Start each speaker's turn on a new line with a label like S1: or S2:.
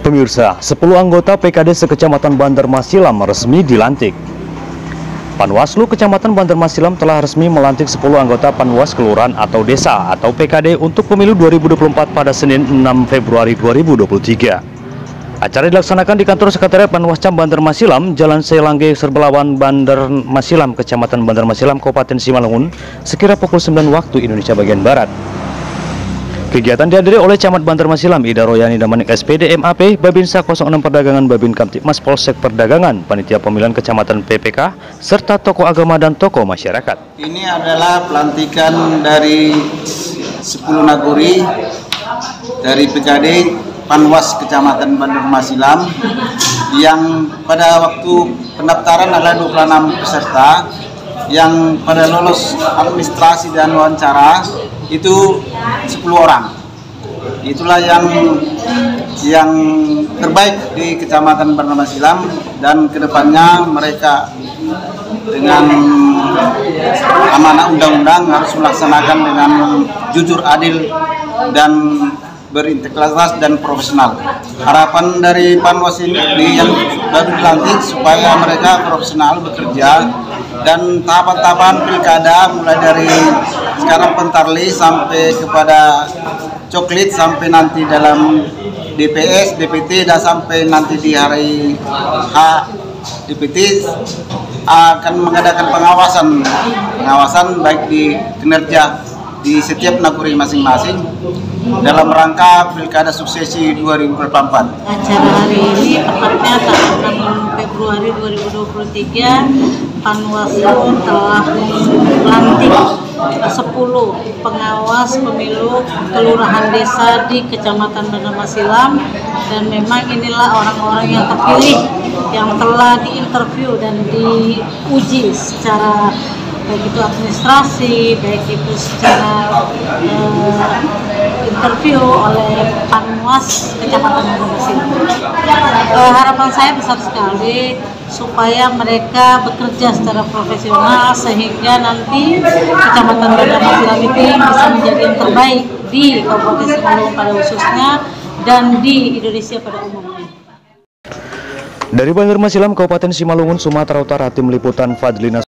S1: Pemirsa, 10 anggota PKD sekecamatan Bandar Masilam resmi dilantik. Panwaslu Kecamatan Bandar Masilam telah resmi melantik 10 anggota Panwas Kelurahan atau Desa atau PKD untuk pemilu 2024 pada Senin 6 Februari 2023. Acara dilaksanakan di kantor sekretariat Panwascam Bandar Masilam, Jalan Selangge Serbelawan, Bandar Masilam, Kecamatan Bandar Masilam, Kabupaten Simalungun, sekira pukul 9 waktu Indonesia bagian Barat. Kegiatan dihadiri oleh Camat Bandar Masilam, Ida Royani Damanik SPD MAP, Babinsa 06 Perdagangan, Babin Kamtipmas Polsek Perdagangan, Panitia Pemilihan Kecamatan PPK, serta tokoh agama dan tokoh masyarakat.
S2: Ini adalah pelantikan dari 10 naguri dari PKD Panwas Kecamatan Bandar Masilam yang pada waktu pendaftaran adalah 26 peserta yang pada lolos administrasi dan wawancara itu 10 orang. Itulah yang terbaik di Kecamatan Bandar Masilam, dan kedepannya mereka dengan amanah undang-undang harus melaksanakan dengan jujur, adil, dan berintegritas dan profesional. Harapan dari Panwas ini yang baru dilantik supaya mereka profesional bekerja, dan tahapan-tahapan pilkada mulai dari sekarang pentarli sampai kepada coklit sampai nanti dalam DPS, DPT, dan sampai nanti di hari H DPT akan mengadakan pengawasan baik di kinerja di setiap naguri masing-masing dalam rangka Pilkada Suksesi 2024.
S3: Acara hari ini tepatnya tanggal 6 Februari 2023, Panwaslu telah melantik 10 pengawas pemilu kelurahan desa di Kecamatan Bandar Masilam, dan memang inilah orang-orang yang terpilih yang telah diinterview dan diuji secara baik itu administrasi, baik itu secara interview oleh Panwas Kecamatan Bandar Masilam. Harapan saya besar sekali supaya mereka bekerja secara profesional sehingga nanti Kecamatan Bandar Masilam ini bisa menjadi yang terbaik di Kabupaten Simalungun pada khususnya dan di Indonesia pada umumnya.
S1: Dari Bandar Masilam, Kabupaten Simalungun, Sumatera Utara, tim liputan Fadlina